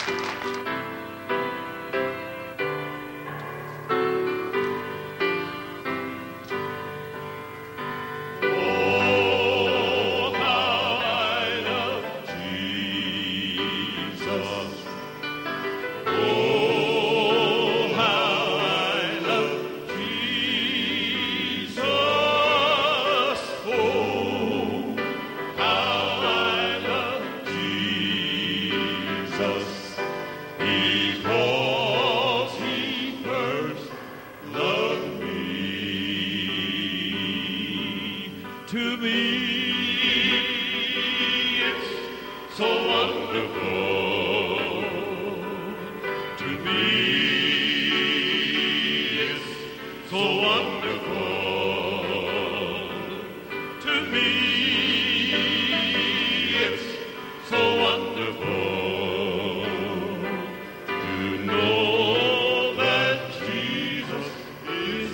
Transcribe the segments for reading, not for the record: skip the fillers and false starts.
To me, it's so wonderful. To me, it's so wonderful. To me, it's so wonderful to know that Jesus is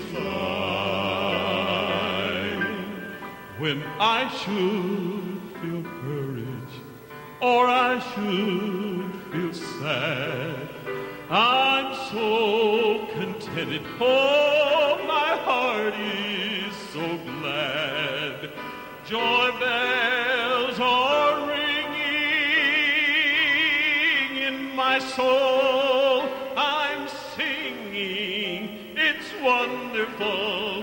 mine. When I should feel courage, or I should feel sad, I'm so contented, oh, my heart is so glad. Joy bells are ringing in my soul, I'm singing, it's wonderful